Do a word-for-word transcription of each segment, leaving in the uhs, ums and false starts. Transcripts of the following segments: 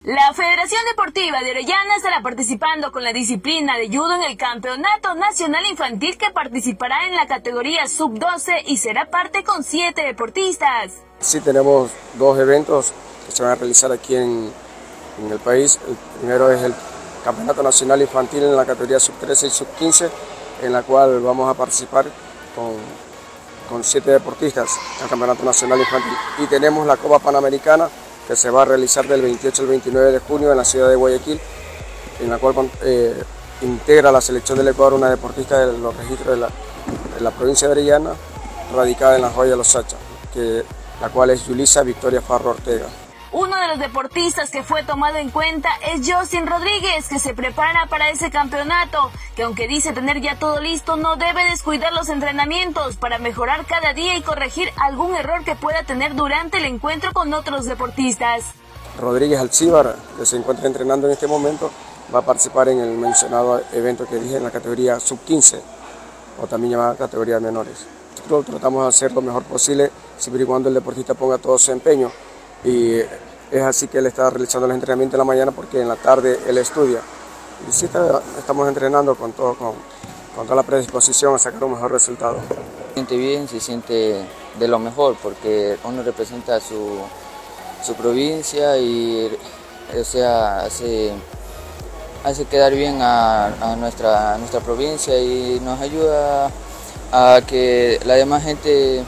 La Federación Deportiva de Orellana estará participando con la disciplina de judo en el Campeonato Nacional Infantil que participará en la categoría sub doce y será parte con siete deportistas. Sí, tenemos dos eventos que se van a realizar aquí en, en el país. El primero es el Campeonato Nacional Infantil en la categoría sub trece y sub quince, en la cual vamos a participar con, con siete deportistas en el Campeonato Nacional Infantil. Y tenemos la Copa Panamericana, que se va a realizar del veintiocho al veintinueve de junio en la ciudad de Guayaquil, en la cual eh, integra la selección del Ecuador una deportista de los registros de la, de la provincia de Orellana, radicada en La Joya Los Sacha, que, la cual es Yulisa Victoria Farro Ortega. Uno de los deportistas que fue tomado en cuenta es Justin Rodríguez, que se prepara para ese campeonato, que aunque dice tener ya todo listo, no debe descuidar los entrenamientos para mejorar cada día y corregir algún error que pueda tener durante el encuentro con otros deportistas. Rodríguez Alcíbar, que se encuentra entrenando en este momento, va a participar en el mencionado evento que dije en la categoría sub quince, o también llamada categoría de menores. Nosotros tratamos de hacer lo mejor posible, siempre y cuando el deportista ponga todo su empeño. Y es así que él está realizando el entrenamiento en la mañana porque en la tarde él estudia. Y sí está, estamos entrenando con, todo, con, con toda la predisposición a sacar un mejor resultado. Se siente bien, se siente de lo mejor porque uno representa su, su provincia y o sea, hace, hace quedar bien a, a, nuestra, a nuestra provincia y nos ayuda a que la demás gente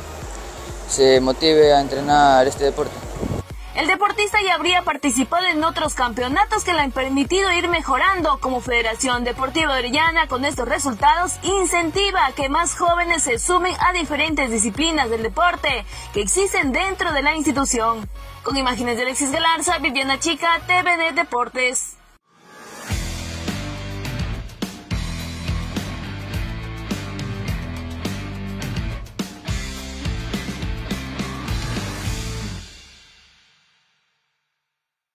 se motive a entrenar este deporte. El deportista ya habría participado en otros campeonatos que le han permitido ir mejorando. Como Federación Deportiva de Orellana, con estos resultados, incentiva a que más jóvenes se sumen a diferentes disciplinas del deporte que existen dentro de la institución. Con imágenes de Alexis Galarza, Viviana Chica, T V N Deportes.